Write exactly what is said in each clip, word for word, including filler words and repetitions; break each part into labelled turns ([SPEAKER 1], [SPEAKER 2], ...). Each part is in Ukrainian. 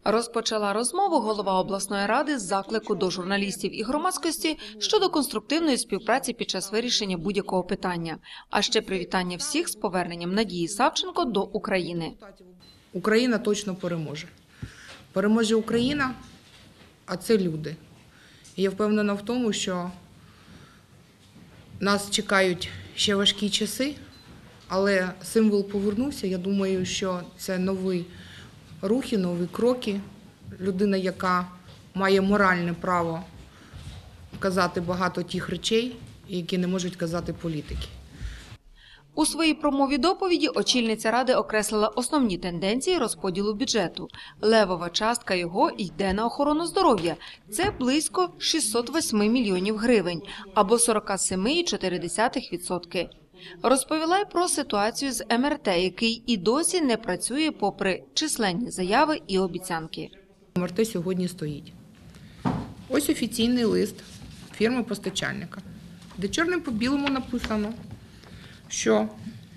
[SPEAKER 1] Розпочала розмову голова обласної ради з заклику до журналістів і громадськості щодо конструктивної співпраці під час вирішення будь-якого питання, а ще привітання всіх з поверненням Надії Савченко до України.
[SPEAKER 2] Україна точно переможе. Переможе Україна, а це люди. І я впевнена в тому, що нас чекають ще важкі часи, але символ повернувся. Я думаю, що це нові рухи, нові кроки. Людина, яка має моральне право казати багато тих речей, які не можуть казати політики.
[SPEAKER 1] У своїй промові-доповіді очільниця Ради окреслила основні тенденції розподілу бюджету. Левова частка його йде на охорону здоров'я. Це близько шістсот восьми мільйонів гривень, або сорок сім цілих чотири десятих відсотка. Розповіла й про ситуацію з ем ер те, який і досі не працює попри численні заяви і обіцянки.
[SPEAKER 2] ем ер те сьогодні стоїть. Ось офіційний лист фірми-постачальника, де чорним по білому написано, що,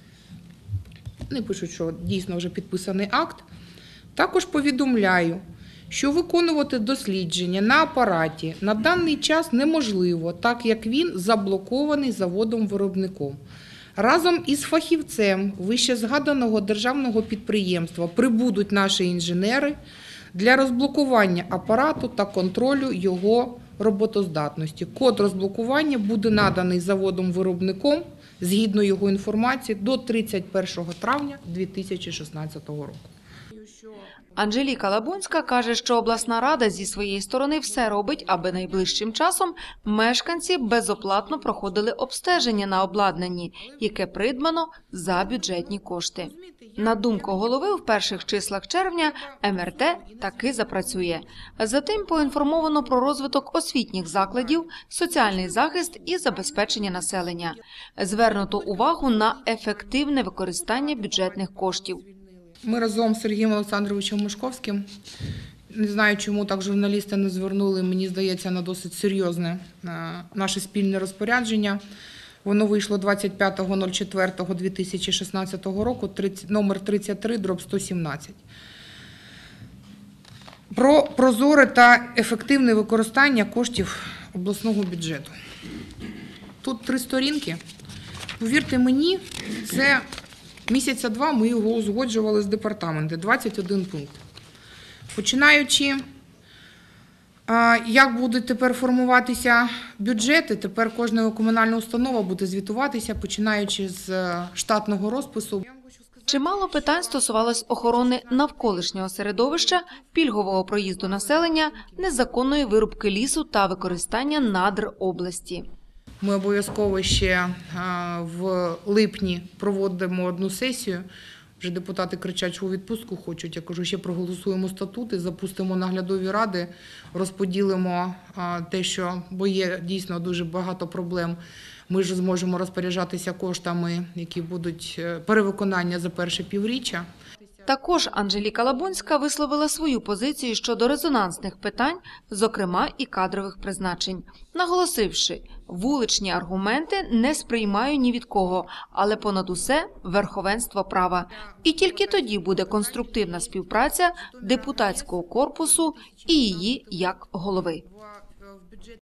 [SPEAKER 2] не пишуть, що дійсно вже підписаний акт, також повідомляю, що виконувати дослідження на апараті на даний час неможливо, так як він заблокований заводом-виробником. Разом із фахівцем вищезгаданого державного підприємства прибудуть наші інженери для розблокування апарату та контролю його роботоздатності. Код розблокування буде наданий заводом-виробником, згідно його інформації, до тридцять першого травня дві тисячі шістнадцятого року.
[SPEAKER 1] Анжеліка Лабунська каже, що обласна рада зі своєї сторони все робить, аби найближчим часом мешканці безоплатно проходили обстеження на обладнанні, яке придбано за бюджетні кошти. На думку голови, в перших числах червня ем ер те таки запрацює. Затим поінформовано про розвиток освітніх закладів, соціальний захист і забезпечення населення. Звернуто увагу на ефективне використання бюджетних коштів.
[SPEAKER 2] Ми разом з Сергієм Олександровичем Мишковським, не знаю, чому так журналісти не звернули, мені здається, на досить серйозне наше спільне розпорядження. Воно вийшло двадцять п'ятого четвертого дві тисячі шістнадцятого року, номер тридцять три дроб сто сімнадцять. Про прозоре та ефективне використання коштів обласного бюджету. Тут три сторінки. Повірте мені, це місяця два ми його узгоджували з департаментом, двадцять один пункт. Починаючи, як будуть тепер формуватися бюджети, тепер кожна комунальна установа буде звітуватися, починаючи з штатного розпису.
[SPEAKER 1] Чимало питань стосувалось охорони навколишнього середовища, пільгового проїзду населення, незаконної вирубки лісу та використання надр області.
[SPEAKER 2] Ми обов'язково ще в липні проводимо одну сесію. Вже депутати кричать, що у відпустку хочуть. Я кажу, ще проголосуємо статути, запустимо наглядові ради, розподілимо те, що, бо є дійсно дуже багато проблем. Ми ж зможемо розпоряджатися коштами, які будуть перевиконання за перше півріччя.
[SPEAKER 1] Також Анжеліка Лабунська висловила свою позицію щодо резонансних питань, зокрема і кадрових призначень, наголосивши, вуличні аргументи не сприймаю ні від кого, але понад усе – верховенство права. І тільки тоді буде конструктивна співпраця депутатського корпусу і її як голови.